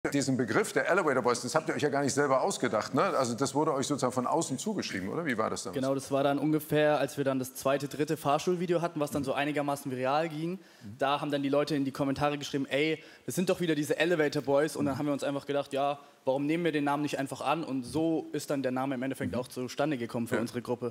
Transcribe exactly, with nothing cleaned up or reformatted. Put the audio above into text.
Diesen Begriff der Elevator Boys, das habt ihr euch ja gar nicht selber ausgedacht, ne? Also das wurde euch sozusagen von außen zugeschrieben, oder? Wie war das dann? Genau, das war dann ungefähr, als wir dann das zweite, dritte Fahrschulvideo hatten, was dann so einigermaßen viral ging. Da haben dann die Leute in die Kommentare geschrieben, ey, das sind doch wieder diese Elevator Boys. Und dann haben wir uns einfach gedacht, ja, warum nehmen wir den Namen nicht einfach an? Und so ist dann der Name im Endeffekt auch zustande gekommen für ja. unsere Gruppe.